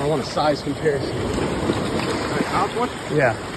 I want a size comparison. Out one? Yeah.